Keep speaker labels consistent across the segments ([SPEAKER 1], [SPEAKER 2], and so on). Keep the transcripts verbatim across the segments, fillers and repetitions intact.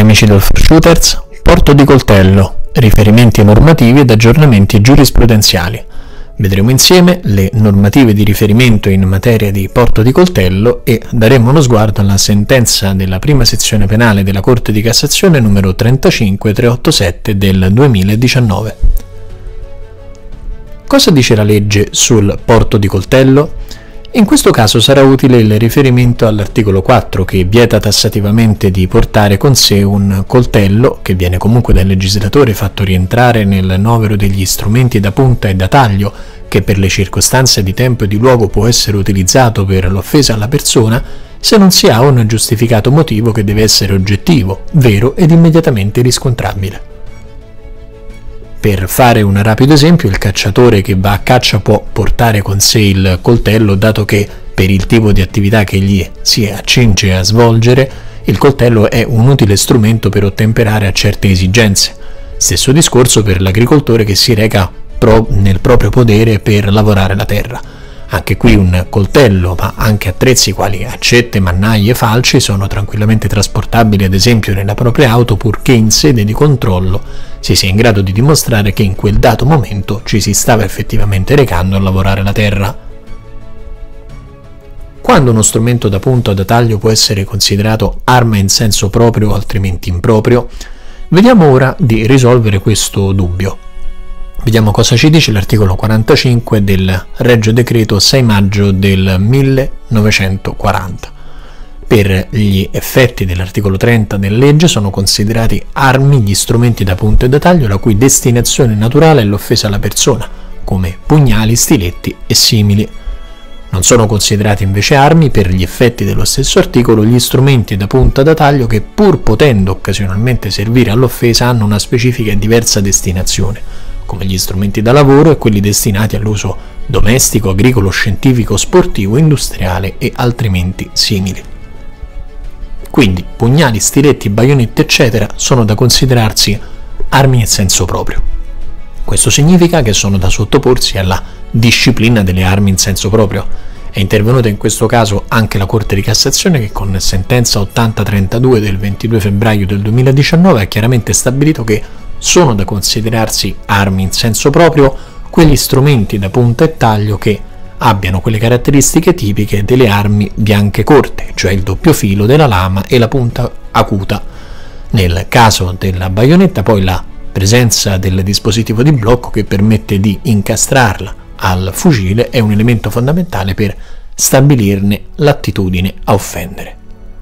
[SPEAKER 1] amici del For Shooters, porto di coltello, riferimenti normativi ed aggiornamenti giurisprudenziali. Vedremo insieme le normative di riferimento in materia di porto di coltello e daremo uno sguardo alla sentenza della prima sezione penale della Corte di Cassazione numero trentacinque trecentoottantasette del duemiladiciannove. Cosa dice la legge sul porto di coltello? In questo caso sarà utile il riferimento all'articolo quattro che vieta tassativamente di portare con sé un coltello, che viene comunque dal legislatore fatto rientrare nel novero degli strumenti da punta e da taglio, che per le circostanze di tempo e di luogo può essere utilizzato per l'offesa alla persona, se non si ha un giustificato motivo che deve essere oggettivo, vero ed immediatamente riscontrabile. Per fare un rapido esempio, il cacciatore che va a caccia può portare con sé il coltello, dato che per il tipo di attività che egli si accinge a svolgere, il coltello è un utile strumento per ottemperare a certe esigenze. Stesso discorso per l'agricoltore che si reca pro- nel proprio podere per lavorare la terra. Anche qui un coltello, ma anche attrezzi quali accette, mannaie e falci sono tranquillamente trasportabili ad esempio nella propria auto, purché in sede di controllo si sia in grado di dimostrare che in quel dato momento ci si stava effettivamente recando a lavorare la terra. Quando uno strumento da punta o da taglio può essere considerato arma in senso proprio o altrimenti improprio? Vediamo ora di risolvere questo dubbio. Vediamo cosa ci dice l'articolo quarantacinque del Regio Decreto sei maggio del millenovecentoquaranta. Per gli effetti dell'articolo trenta della legge sono considerati armi gli strumenti da punta e da taglio la cui destinazione naturale è l'offesa alla persona, come pugnali, stiletti e simili. Non sono considerati invece armi, per gli effetti dello stesso articolo, gli strumenti da punta da taglio che, pur potendo occasionalmente servire all'offesa, hanno una specifica e diversa destinazione, come gli strumenti da lavoro e quelli destinati all'uso domestico, agricolo, scientifico, sportivo, industriale e altrimenti simili. Quindi pugnali, stiletti, baionette eccetera sono da considerarsi armi in senso proprio. Questo significa che sono da sottoporsi alla disciplina delle armi in senso proprio. È intervenuta in questo caso anche la Corte di Cassazione che con sentenza ottanta trentadue del ventidue febbraio del duemiladiciannove ha chiaramente stabilito che sono da considerarsi armi in senso proprio quegli strumenti da punta e taglio che abbiano quelle caratteristiche tipiche delle armi bianche corte, cioè il doppio filo della lama e la punta acuta. Nel caso della baionetta poi la presenza del dispositivo di blocco che permette di incastrarla al fucile è un elemento fondamentale per stabilirne l'attitudine a offendere.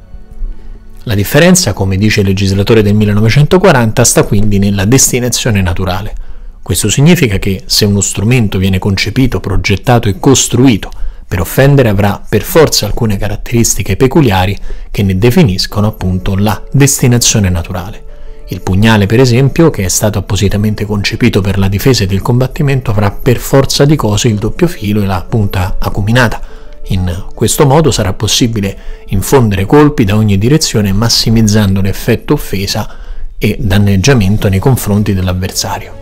[SPEAKER 1] La differenza, come dice il legislatore del millenovecentoquaranta, sta quindi nella destinazione naturale. Questo significa che se uno strumento viene concepito, progettato e costruito per offendere, avrà per forza alcune caratteristiche peculiari che ne definiscono appunto la destinazione naturale. Il pugnale, per esempio, che è stato appositamente concepito per la difesa ed il combattimento, avrà per forza di cose il doppio filo e la punta acuminata. In questo modo sarà possibile infondere colpi da ogni direzione, massimizzando l'effetto offesa e danneggiamento nei confronti dell'avversario.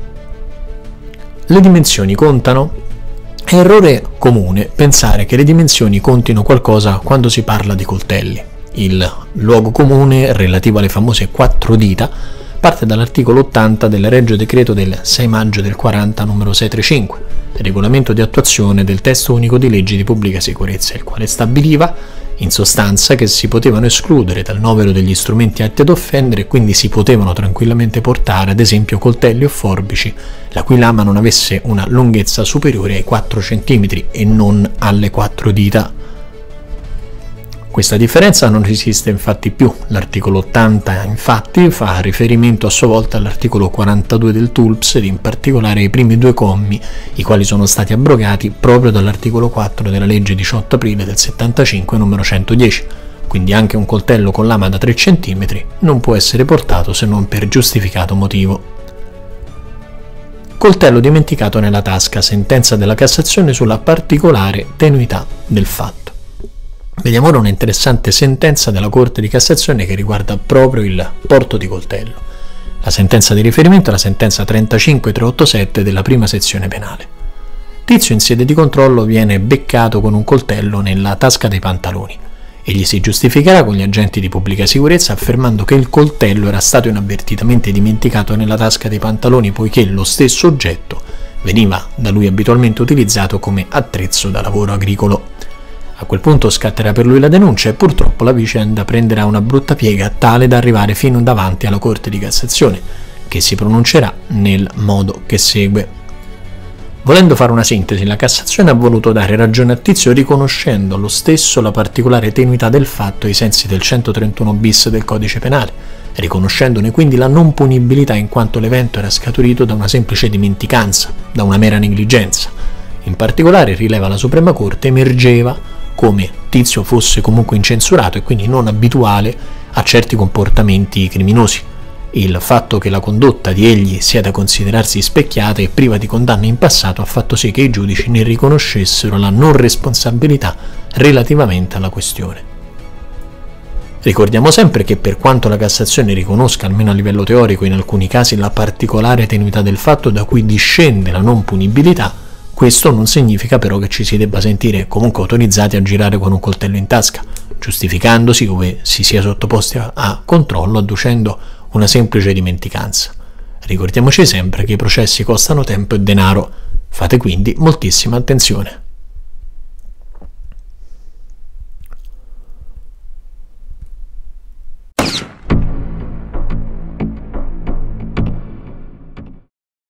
[SPEAKER 1] Le dimensioni contano? È errore comune pensare che le dimensioni contino qualcosa quando si parla di coltelli. Il luogo comune relativo alle famose quattro dita parte dall'articolo ottanta del Regio Decreto del sei maggio del quaranta numero seicentotrentacinque, regolamento di attuazione del testo unico di leggi di pubblica sicurezza, il quale stabiliva in sostanza che si potevano escludere dal novero degli strumenti atti ad offendere e quindi si potevano tranquillamente portare ad esempio coltelli o forbici la cui lama non avesse una lunghezza superiore ai quattro centimetri e non alle quattro dita. Questa differenza non esiste infatti più. L'articolo ottanta infatti fa riferimento a sua volta all'articolo quarantadue del T U L P S ed in particolare ai primi due commi, i quali sono stati abrogati proprio dall'articolo quattro della legge diciotto aprile del settantacinque numero centodieci. Quindi anche un coltello con lama da tre centimetri non può essere portato se non per giustificato motivo. Coltello dimenticato nella tasca, sentenza della Cassazione sulla particolare tenuità del fatto. Vediamo ora un'interessante sentenza della Corte di Cassazione che riguarda proprio il porto di coltello. La sentenza di riferimento è la sentenza trentacinque trecentoottantasette della prima sezione penale. Tizio in sede di controllo viene beccato con un coltello nella tasca dei pantaloni Egli si giustificherà con gli agenti di pubblica sicurezza affermando che il coltello era stato inavvertitamente dimenticato nella tasca dei pantaloni poiché lo stesso oggetto veniva da lui abitualmente utilizzato come attrezzo da lavoro agricolo. A quel punto scatterà per lui la denuncia e purtroppo la vicenda prenderà una brutta piega tale da arrivare fino davanti alla Corte di Cassazione, che si pronuncerà nel modo che segue. Volendo fare una sintesi, la Cassazione ha voluto dare ragione a Tizio riconoscendo lo stesso la particolare tenuità del fatto ai sensi del centotrentuno bis del Codice Penale, riconoscendone quindi la non punibilità in quanto l'evento era scaturito da una semplice dimenticanza, da una mera negligenza. In particolare, rileva la Suprema Corte, emergeva come Tizio fosse comunque incensurato e quindi non abituale a certi comportamenti criminosi. Il fatto che la condotta di egli sia da considerarsi specchiata e priva di condanne in passato ha fatto sì che i giudici ne riconoscessero la non responsabilità relativamente alla questione. Ricordiamo sempre che per quanto la Cassazione riconosca, almeno a livello teorico, in alcuni casi la particolare tenuità del fatto da cui discende la non punibilità, questo non significa però che ci si debba sentire comunque autorizzati a girare con un coltello in tasca, giustificandosi ove si sia sottoposti a, a controllo adducendo una semplice dimenticanza. Ricordiamoci sempre che i processi costano tempo e denaro, fate quindi moltissima attenzione.